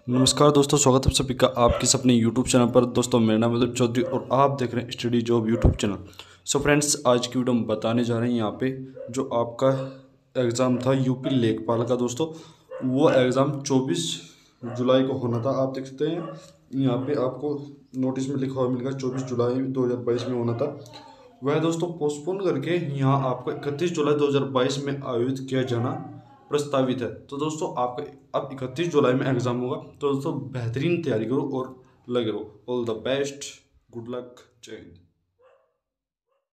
नमस्कार दोस्तों, स्वागत है आप सभी का आपके अपने यूट्यूब चैनल पर। दोस्तों मेरा नाम है अदीप चौधरी और आप देख रहे हैं study job YouTube channel. So friends, आज की वीडियो में बताने जा रहे हैं यहाँ पे जो आपका एग्ज़ाम था यूपी लेखपाल का। दोस्तों वो एग्ज़ाम 24 जुलाई को होना था। आप देख सकते हैं यहाँ पे आपको नोटिस में लिखा हुआ मिलेगा 24 जुलाई 2022 में होना था। वह दोस्तों पोस्टपोन करके यहाँ आपको 31 जुलाई 2022 में आयोजित किया जाना प्रस्तावित है। तो दोस्तों आपका अब 31 जुलाई में एग्ज़ाम होगा। तो दोस्तों बेहतरीन तैयारी करो और लगे रहो। All the best, good luck, जय हिंद।